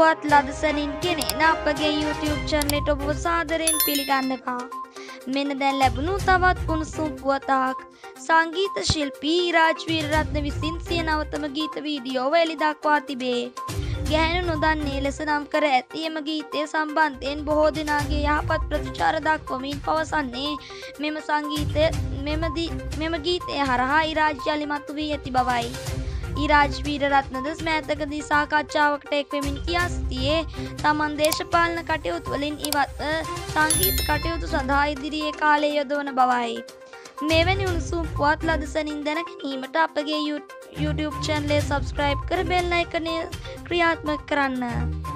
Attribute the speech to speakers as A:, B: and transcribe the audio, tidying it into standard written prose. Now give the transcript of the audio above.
A: පුවත් ලදසනින් කෙනෙන අපගේ YouTube channel එකට ඔබව සාදරයෙන් පිළිගන්නවා. මෙන්න දැන් ලැබුණු තවත් උණුසුම් පුවතක්. සංගීත ශිල්පී රාජ් වීරරත්න විසින් සිය නවතම ගීත වීඩියෝව එළි දක්වා තිබේ. ගැහැණු නොදන්නේ ලෙස නම් කර ඇති එම ගීතය සම්බන්ධයෙන් බොහෝ දෙනාගේ යහපත් ප්‍රතිචාර දක්වමින් පවසන්නේ මෙම ගීතය හරහා ඉරාජ් යළි මතු වී ඇති බවයි. ඉරාජ් වීරරත්නද මෑතකදී සාකච්ඡාවකට එක් වෙමින් කියා සිටියේ තමන් දේශපාලන කටයුතු වලින් ඉවත්ව සංගීත කටයුතු සඳහා ඉදිරියේ කාලය යොදවන බවයි. මෙවැනි උණුසුම් පුවත් ලදසනින් දැන ගැනීමට අපගේ YouTube channel එක subscribe කර bell icon එක ක්‍රියාත්මක කරන්න.